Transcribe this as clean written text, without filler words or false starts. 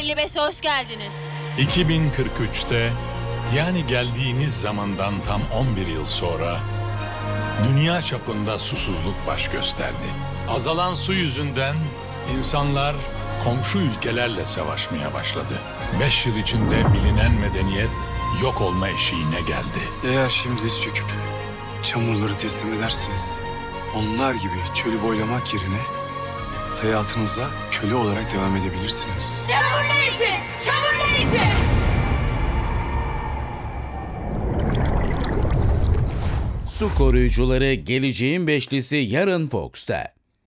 2055'e hoş geldiniz. 2043'te, yani geldiğiniz zamandan tam 11 yıl sonra, dünya çapında susuzluk baş gösterdi. Azalan su yüzünden insanlar komşu ülkelerle savaşmaya başladı. 5 yıl içinde bilinen medeniyet yok olma eşiğine geldi. Eğer şimdi diz çöküp çamurları teslim ederseniz, onlar gibi çölü boylamak yerine hayatınıza köle olarak devam edebilirsiniz. Çamurlar için! Çamurlar için! Su Koruyucuları Geleceğin Beşlisi yarın Fox'ta.